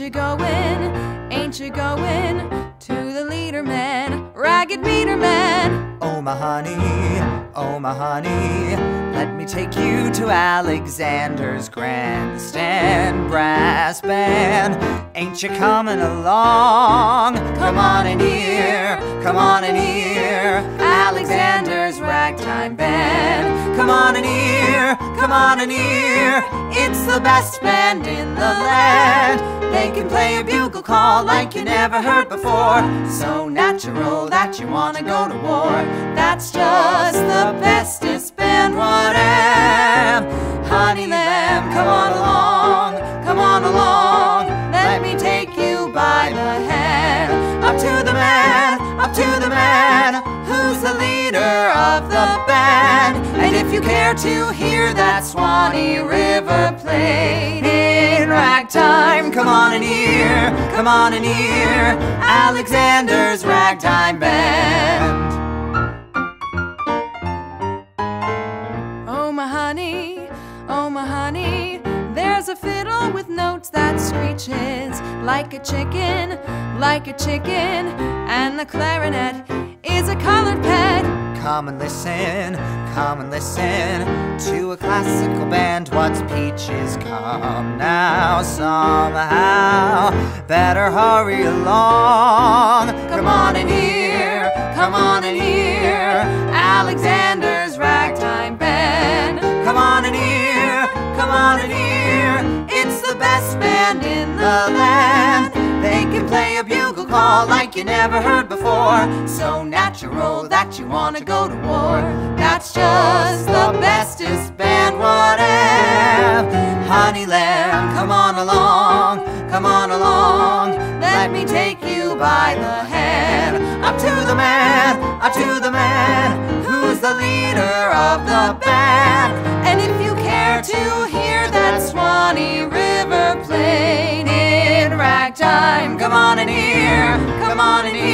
you going, ain't you going to the leader man, ragged beater man? Oh my honey, let me take you to Alexander's grandstand brass band. Ain't you coming along? Come on in here, come on in here, Alexander's ragtime band. Come on in here, come on in here, it's the best band in the land. They can play a bugle call like you never heard before, so natural that you wanna go to war. That's just the bestest band, what am? Honey lamb, come on along, come on along, let me take you by the hand. Up to the man, who's the leader of the band. And if you care to hear that Swanee River played in ragtime, come on in here, come on in here, Alexander's ragtime band. Oh my honey, there's a fiddle with notes that screeches like a chicken, and the clarinet is a colored pet. Come and listen to a classical band. What's peaches? Come now, somehow, better hurry along. Come on in here, come on in here, Alexander's ragtime band. Come on in here, come on in here, it's the best band in the land. They can play a bugle call like you never heard before, so natural that you want to go to war. That's just the bestest band, what am? Honey lamb, come on along, come on along, let me take you by the hand. Up to the man, who's the leader of the band. And if you care to hear that Swanee River played in ragtime, come on in here, come on in here,